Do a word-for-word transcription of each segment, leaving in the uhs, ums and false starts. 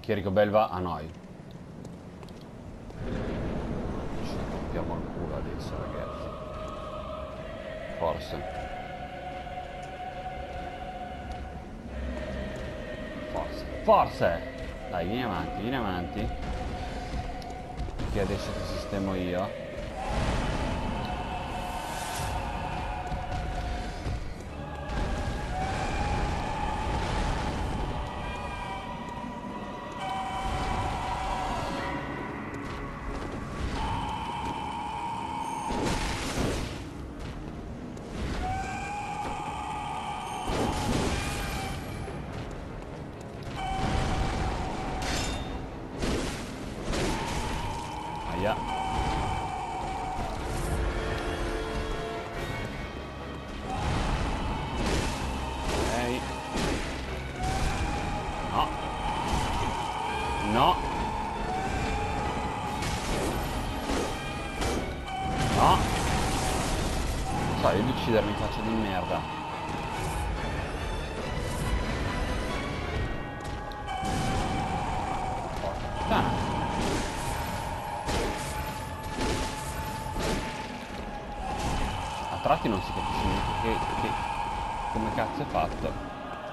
Chierico Belva a noi. Ci toppiamo il culo adesso, ragazzi. Forse. Forse. Forse! Dai, vieni avanti, vieni avanti. Che adesso ti sistemo io. Aia. Ok. No. No. No. Sai di uccidermi, faccia di merda. Puttana. A tratti non si capisce neanche che, che come cazzo è fatto.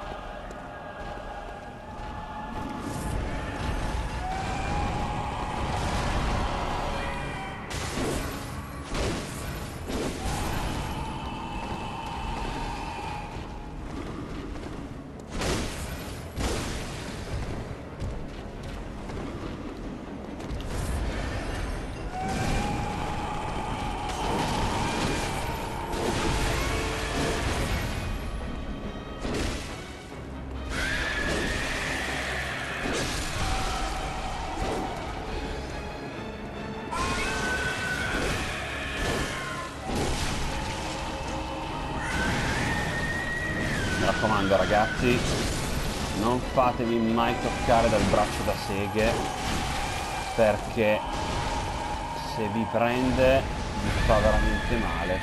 Mi raccomando ragazzi, non fatevi mai toccare dal braccio da seghe, perché se vi prende vi fa veramente male.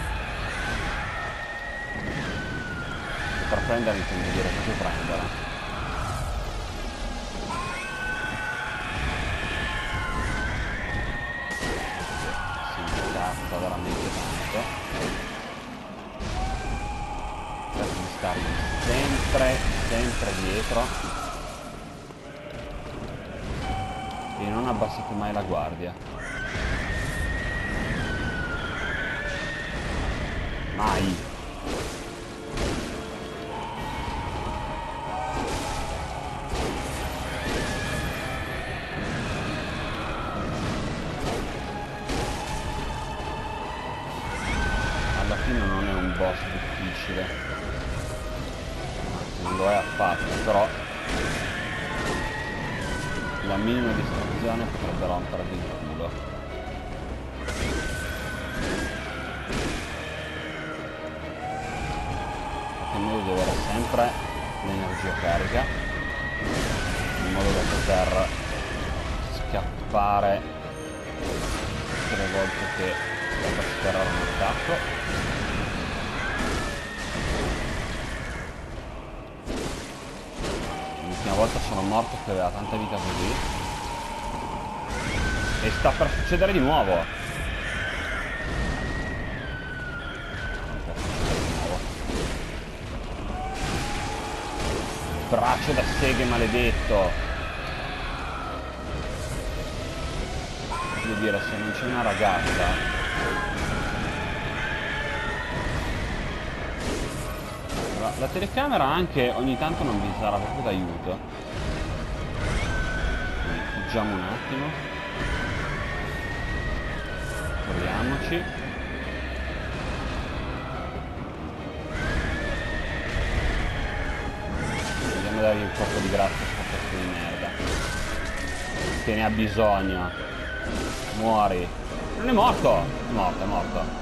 E per prendere intendo dire proprio prendere. Si incazza veramente tanto. Stargli sempre, sempre dietro e non abbassate mai la guardia. Mai. Alla fine non è un boss difficile. Non lo è affatto, però la minima distrazione potrebbe rompervi il culo. Perché in modo di avere sempre l'energia carica, in modo da poter scappare tutte le volte che per sferrare un attacco. L'ultima volta sono morto che aveva tanta vita così. E sta per succedere di nuovo. Non può succedere di nuovo. Braccio da seghe maledetto. Voglio dire, se non c'è una ragazza... La telecamera anche ogni tanto non vi sarà proprio d'aiuto. Quindi fuggiamo un attimo. Corriamoci. Andiamo a dargli un colpo di grazia a sto pezzo di merda. Che ne ha bisogno. Muori. Non è morto! È morto, è morto.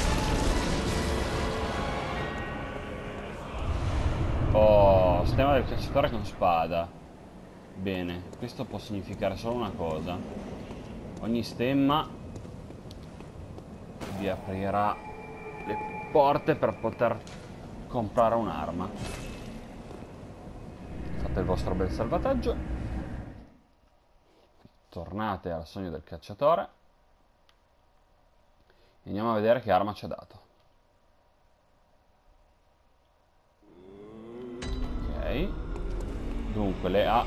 Oh, stemma del cacciatore con spada. Bene, questo può significare solo una cosa. Ogni stemma vi aprirà le porte per poter comprare un'arma. Fate il vostro bel salvataggio. tornate al sogno del cacciatore e andiamo a vedere che arma ci ha dato. Ok, dunque le A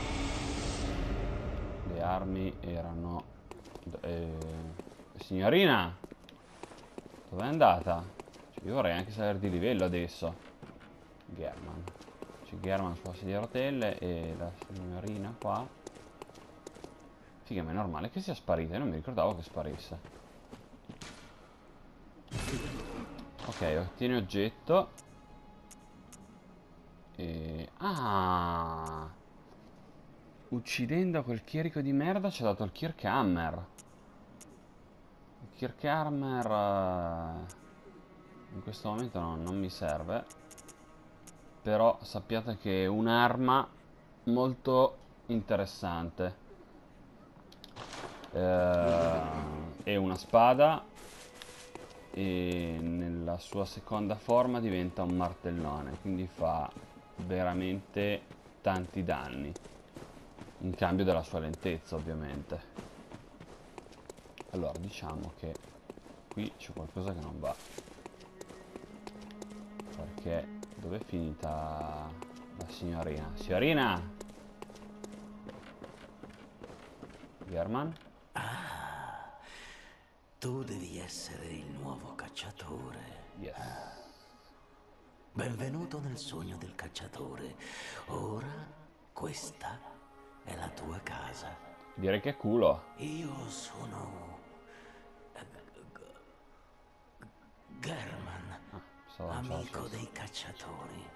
le armi erano eh, signorina, dov'è andata? Cioè, io vorrei anche salire di livello adesso. German, c'è German sulla sedia a rotelle e la signorina qua. Figa, ma è normale che sia sparita, io non mi ricordavo che sparisse. Ok, ottieni oggetto. E... ah! Uccidendo quel chierico di merda ci ha dato il Kirkhammer. Il Kirkhammer uh, in questo momento no, non mi serve. Però sappiate che è un'arma molto interessante. Eh, è una spada e nella sua seconda forma diventa un martellone, quindi fa veramente tanti danni in cambio della sua lentezza, ovviamente. Allora diciamo che qui c'è qualcosa che non va, perché dov'è finita la signorina? Signorina German? Ah, tu devi essere il nuovo cacciatore. Yes. Benvenuto nel sogno del cacciatore. Ora questa è la tua casa. Direi che è culo. Io sono eh, German, Ah, stavo lanciando amico il dei cacciatori.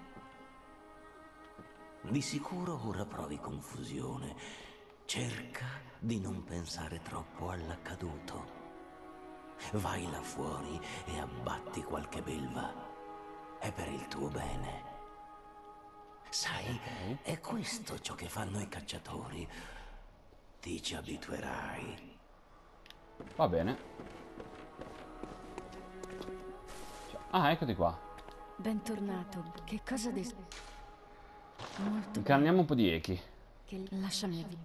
Di sicuro ora provi confusione. Cerca di non pensare troppo all'accaduto. Vai là fuori e abbatti qualche belva. È per il tuo bene. Sai, Ok. è questo ciò che fanno i cacciatori. Ti ci abituerai. Va bene. Ah, eccoti qua. Bentornato. Che cosa des... Molto Incarniamo un po' di echi. che lasciami vi-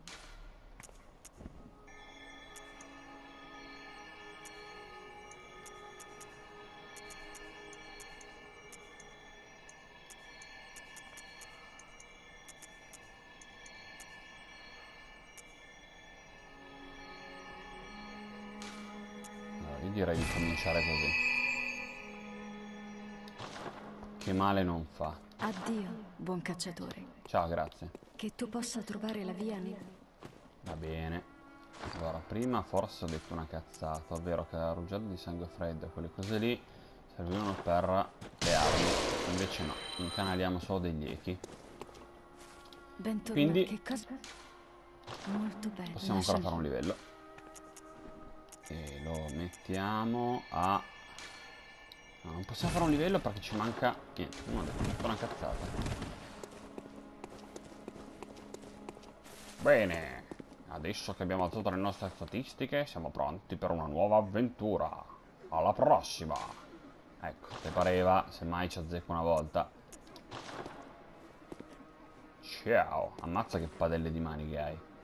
Allora, io direi di cominciare così. Che male non fa. Addio, buon cacciatore. Ciao, grazie. Che tu possa trovare la via nel... Va bene. Allora, prima forse ho detto una cazzata, ovvero che la rugiada di sangue freddo e quelle cose lì servivano per le armi. Invece no, incanaliamo solo degli echi. Bentornato. Quindi- Che cosa... Molto bene. Possiamo ancora lasciami- fare un livello. E lo mettiamo a... No, non possiamo fare un livello perché ci manca... Niente, non ho detto una cazzata. Bene, adesso che abbiamo alzato le nostre statistiche siamo pronti per una nuova avventura. Alla prossima. Ecco, te pareva, semmai ci azzecco una volta. Ciao, ammazza che padelle di mani che hai.